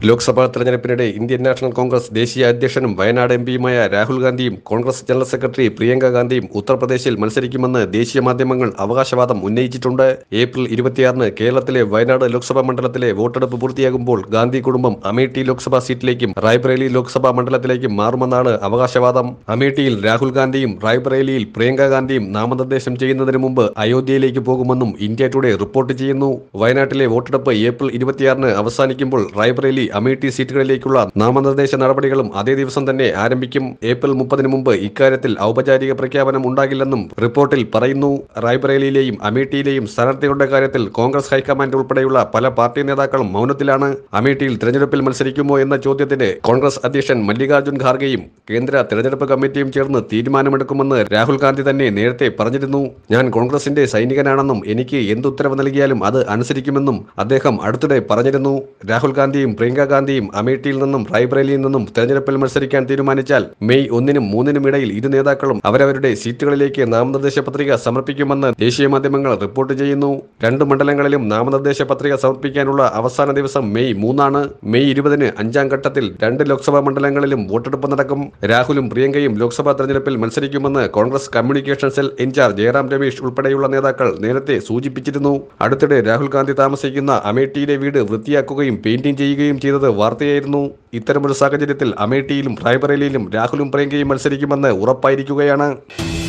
ലോക്സഭാ തെരഞ്ഞെടുപ്പിനിടെ Indian National Congress ദേശീയ അധ്യക്ഷനും വയനാട് എംപിയുമായ രാഹുൽ ഗാന്ധിയും കോൺഗ്രസ് ജനറൽ സെക്രട്ടറി പ്രിയങ്ക ഗാന്ധിയും ഉത്തർപ്രദേശിൽ മത്സരിക്കുമെന്ന് ദേശീയ മാധ്യമങ്ങൾ അവകാശവാദം ഉന്നയിച്ചിട്ടുണ്ട്. ഏപ്രിൽ 26-ന് കേരളത്തിലെ വയനാട് ലോക്സഭാ മണ്ഡലത്തിലെ വോട്ടെടുപ്പ് പൂർത്തിയാകുമ്പോൾ ഗാന്ധി കുടുംബം അമേഠി ലോക്സഭാ സീറ്റിലേക്കും റായ്ബറേലി ലോക്സഭാ മണ്ഡലത്തിലേക്കും മാറുമെന്നാണ് അവകാശവാദം. അമേഠിയിൽ രാഹുൽ ഗാന്ധിയും റായ്ബറേലിയിൽ പ്രിയങ്ക ഗാന്ധിയും നാമനിർദ്ദേശം ചെയ്യുന്നതിന് മുമ്പ് അയോധ്യയിലേക്ക് പോകുമെന്നും ഇന്ത്യ ടുഡേ റിപ്പോർട്ട് ചെയ്യുന്നു. വയനാട്ടിലെ വോട്ടെടുപ്പ് ഏപ്രിൽ 26-ന് അവസാനിക്കുമ്പോൾ റായ്ബറേലി അമേഠി സീറ്റുകളിലേക്കുള്ള നാമനിർദ്ദേശ നടപടികളും അതേ ദിവസം തന്നെ ആരംഭിക്കും. ഏപ്രിൽ 30-ന് മുമ്പ് ഇക്കാര്യത്തിൽ ഔപചാരിക പ്രഖ്യാപനം ഉണ്ടാകില്ലെന്നും റിപ്പോർട്ടിൽ പറയുന്നു. റായ്ബറേലിയിലെയും അമേഠിയിലെയും സ്ഥാനാർത്ഥികളുടെ കാര്യത്തിൽ കോൺഗ്രസ് ഹൈക്കമാൻഡ് ഉൾപ്പെടെയുള്ള പല പാർട്ടി നേതാക്കളും മൗനത്തിലാണ്. അമേഠിയിൽ തെരഞ്ഞെടുപ്പിൽ മത്സരിക്കുമോ എന്ന ചോദ്യത്തിന് കോൺഗ്രസ് അധ്യക്ഷൻ മല്ലികാർജ്ജുൻ ഖാർഗെയും കേന്ദ്ര തെരഞ്ഞെടുപ്പ് കമ്മിറ്റിയും ചേർന്ന് തീരുമാനമെടുക്കുമെന്ന് രാഹുൽ ഗാന്ധി തന്നെ നേരത്തെ പറഞ്ഞിരുന്നു. ഞാൻ കോൺഗ്രസിന്റെ സൈനികനാണെന്നും എനിക്ക് എന്തുത്തരവ് നൽകിയാലും അത് അനുസരിക്കുമെന്നും അദ്ദേഹം അടുത്തിടെ പറഞ്ഞിരുന്നു. രാഹുൽ ഗാന്ധിയും പ്രിയങ്ക ഗാന്ധിയും അമേഠിയിൽ നിന്നും റായ്ബറേലിയിൽ നിന്നും തെരഞ്ഞെടുപ്പിൽ മത്സരിക്കാൻ തീരുമാനിച്ചാൽ മെയ് 1-നും 3-നും ഇടയിൽ ഇരു നേതാക്കളും അവരവരുടെ സീറ്റുകളിലേക്ക് നാമനിർദ്ദേശ പത്രിക സമർപ്പിക്കുമെന്ന് ദേശീയ മാധ്യമങ്ങൾ റിപ്പോർട്ട് ചെയ്യുന്നു. രണ്ട് മണ്ഡലങ്ങളിലും നാമനിർദ്ദേശ പത്രിക സമർപ്പിക്കാനുള്ള അവസാന ദിവസം മെയ് 3-ആണ്. മെയ് 20-ന് 5-ാം ഘട്ടത്തിൽ 2 ലോക്സഭാ മണ്ഡലങ്ങളിലും വോട്ടെടുപ്പ് നടക്കും. രാഹുലും പ്രിയങ്കയും ലോക്സഭാ തെരഞ്ഞെടുപ്പിൽ മത്സരിക്കുമെന്ന് Congress communication cell in charge Jairam Ramesh ഉൾപ്പെടെയുള്ള നേതാക്കൾ നേരത്തെ സൂചിപ്പിച്ചിരുന്നു. അടുത്തിടെ രാഹുൽ ഗാന്ധി താമസിക്കുന്ന അമേഠിയിലെ വീട് വൃത്തിയാക്കുകയും പെയിന്റിംഗ് ചെയ്യുകയും ചെയ്തത് വാർത്തയായിരുന്നു. ഇത്തരമൊരു സാഹചര്യത്തിൽ അമേഠിയിലും റായ്ബറേലിയിലും രാഹുലും പ്രിയങ്കയും മത്സരിക്കുമെന്ന് ഉറപ്പായിരിക്കുകയാണ്.